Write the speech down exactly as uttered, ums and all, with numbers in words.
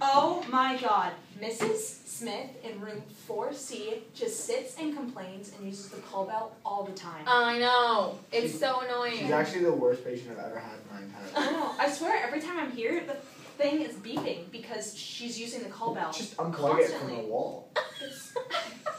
Oh my god. Missus Smith in room four C just sits and complains and uses the call bell all the time. I know. It's She- so annoying. She's actually the worst patient I've ever had in my entire life. I know. I swear every time I'm here, the thing is beeping because she's using the call bell. Just unplug it from constantly. the wall. It's